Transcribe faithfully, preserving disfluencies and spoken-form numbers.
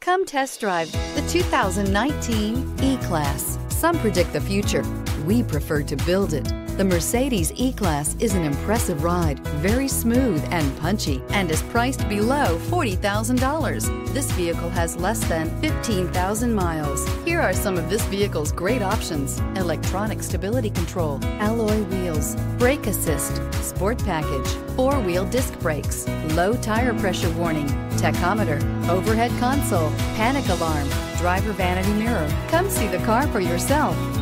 Come test drive the two thousand nineteen E-Class. Some predict the future. We prefer to build it. The Mercedes E-Class is an impressive ride, very smooth and punchy, and is priced below forty thousand dollars. This vehicle has less than fifteen thousand miles. Here are some of this vehicle's great options: electronic stability control, alloy wheels, brake assist, sport package, four-wheel disc brakes, low tire pressure warning, tachometer, overhead console, panic alarm, driver vanity mirror. Come see the car for yourself.